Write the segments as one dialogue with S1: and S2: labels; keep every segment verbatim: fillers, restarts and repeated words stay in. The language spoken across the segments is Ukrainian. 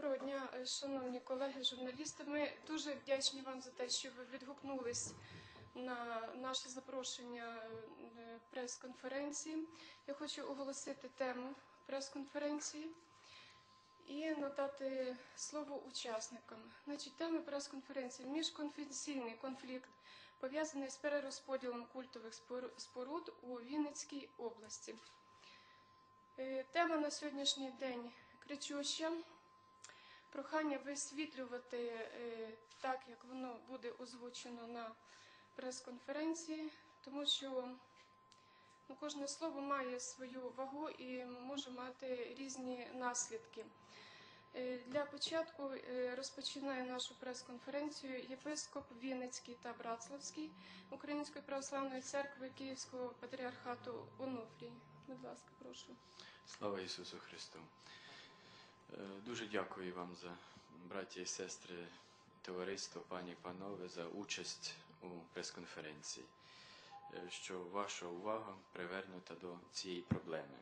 S1: Доброго дня, шановні колеги, журналісти. Ми дуже вдячні вам за те, що ви відгукнулись на наше запрошення прес-конференції. Я хочу оголосити тему прес-конференції і надати слово учасникам. Значить, тема прес-конференції – міжконфесійний конфлікт, пов'язаний з перерозподілом культових споруд у Вінницькій області. Тема на сьогоднішній день кричуща. Прохання висвітлювати так, як воно буде озвучено на прес-конференції, тому що ну, кожне слово має свою вагу і може мати різні наслідки. Для початку розпочинає нашу прес-конференцію єпископ Вінницький та Братславський Української Православної Церкви Київського Патріархату Онуфрій. Будь ласка, прошу.
S2: Слава Ісусу Христу! Дуже дякую вам за, браті і сестри, товариство, пані і панове, за участь у прес-конференції, що ваша увага привернута до цієї проблеми.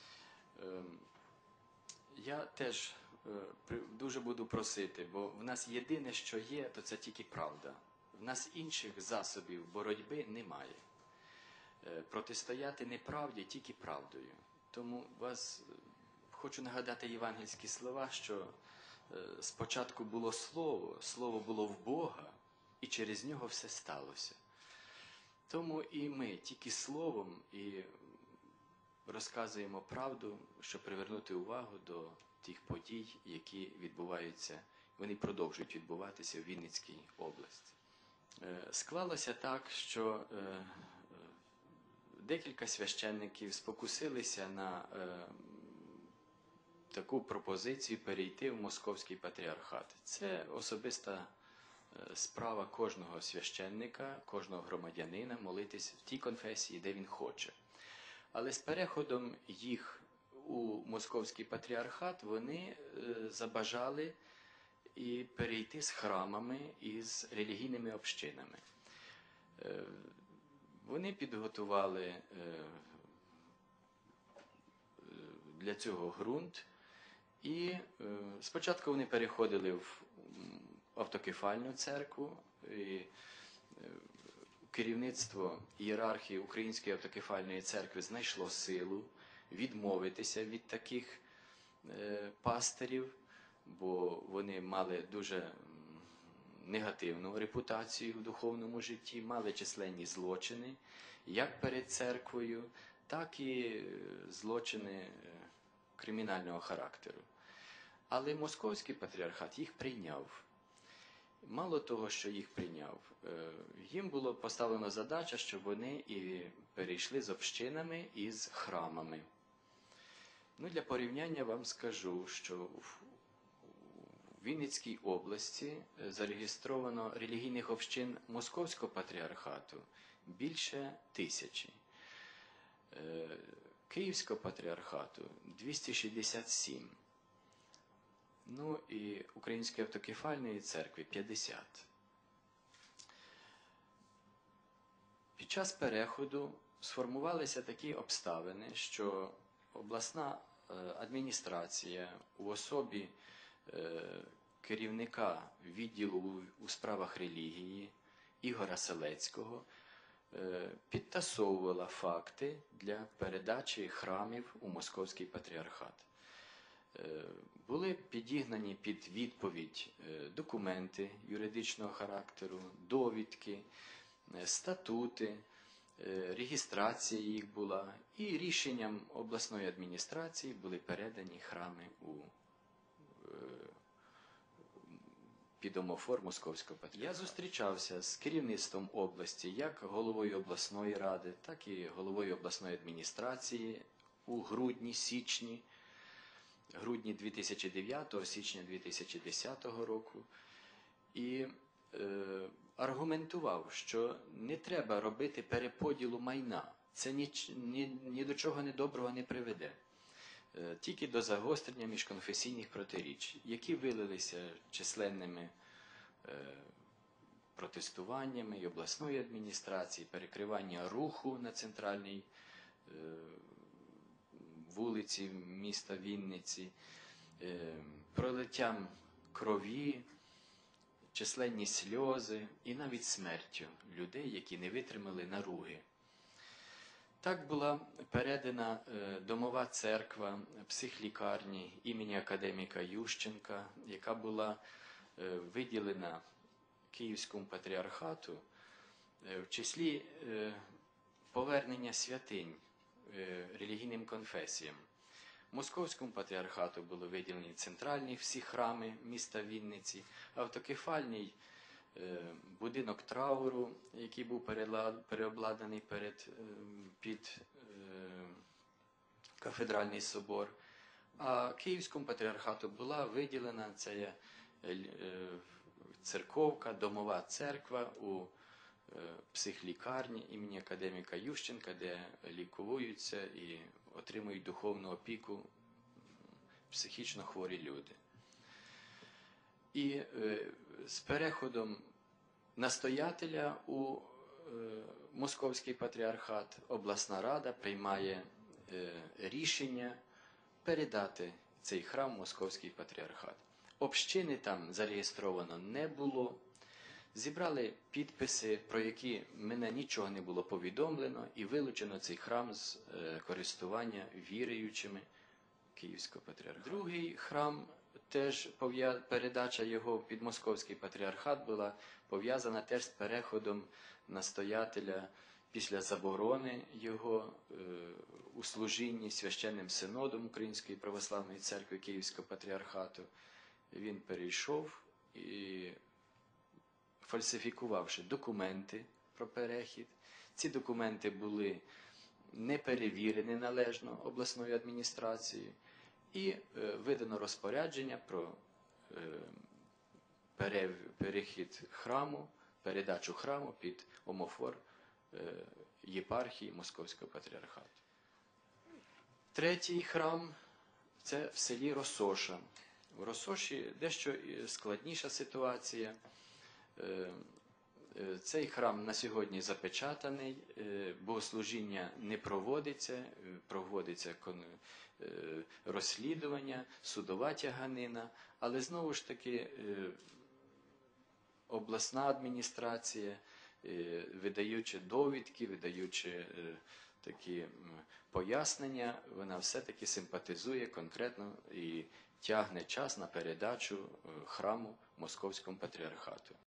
S2: Я теж дуже буду просити, бо в нас єдине, що є, то це тільки правда. В нас інших засобів боротьби немає. Протистояти неправді тільки правдою. Тому вас хочу нагадати євангельські слова, що спочатку було Слово, Слово було в Бога, і через нього все сталося. Тому і ми тільки Словом і розказуємо правду, щоб привернути увагу до тих подій, які відбуваються, вони продовжують відбуватися в Вінницькій області. Склалося так, що декілька священників спокусилися на таку пропозицію перейти в Московський патріархат. Це особиста справа кожного священника, кожного громадянина молитись в тій конфесії, де він хоче. Але з переходом їх у Московський патріархат вони забажали і перейти з храмами і з релігійними общинами. Вони підготували для цього ґрунт, і спочатку вони переходили в автокефальну церкву, і керівництво ієрархії Української автокефальної церкви знайшло силу відмовитися від таких пастирів, бо вони мали дуже негативну репутацію в духовному житті, мали численні злочини, як перед церквою, так і злочини кримінального характеру. Але Московський патріархат їх прийняв. Мало того, що їх прийняв, їм було поставлено задача, щоб вони і перейшли з общинами і з храмами. Ну, для порівняння вам скажу, що в Вінницькій області зареєстровано релігійних общин Московського патріархату більше тисячі. Київського патріархату двісті шістдесят сім. Ну і Української автокефальної церкви п'ятдесят. Під час переходу сформувалися такі обставини, що обласна адміністрація у особі керівника відділу у справах релігії Ігоря Селецького підтасовувала факти для передачі храмів у Московський патріархат. Були підігнані під відповідь документи юридичного характеру, довідки, статути, реєстрація їх була, і рішенням обласної адміністрації були передані храми у під омофор Московського патріархату. Я зустрічався з керівництвом області, як головою обласної ради, так і головою обласної адміністрації у грудні, січні, грудні дві тисячі дев'ятого, січня дві тисячі десятого року. І е, аргументував, що не треба робити переподілу майна. Це ні, ні, ні до чого недоброго не приведе. Тільки до загострення міжконфесійних протиріч, які вилилися численними е, протестуваннями і обласної адміністрації, перекривання руху на центральній е, вулиці міста Вінниці, е, пролиттям крові, численні сльози і навіть смертю людей, які не витримали наруги. Так була передана домова церква психлікарні імені академіка Ющенка, яка була виділена Київському патріархату в числі повернення святинь релігійним конфесіям. Московському патріархату були виділені центральні всі храми міста Вінниці, автокефальний будинок трауру, який був переобладнаний перед, під кафедральний собор. А Київському патріархату була виділена ця церковка, домова церква у психлікарні імені академіка Ющенка, де лікуються і отримують духовну опіку психічно хворі люди. І е, з переходом настоятеля у е, Московський патріархат обласна рада приймає е, рішення передати цей храм в Московський патріархат. Общини там зареєстровано не було. Зібрали підписи, про які мене нічого не було повідомлено, і вилучено цей храм з е, користування віруючими Київського патріархату. Другий храм, теж передача його під Московський патріархат була пов'язана теж з переходом настоятеля після заборони його е, у служінні священним синодом Української православної церкви Київського патріархату. Він перейшов і, фальсифікувавши документи про перехід, ці документи були не перевірені належно обласною адміністрацією, і е, видано розпорядження про е, перехід храму, передачу храму під омофор е, єпархії Московського патріархату. Третій храм – це в селі Росоша. В Росоші дещо складніша ситуація. Цей храм на сьогодні запечатаний, богослужіння не проводиться, проводиться розслідування, судова тяганина, але знову ж таки обласна адміністрація, видаючи довідки, видаючи такі пояснення, вона все-таки симпатизує конкретно і тягне час на передачу храму Московському патріархату.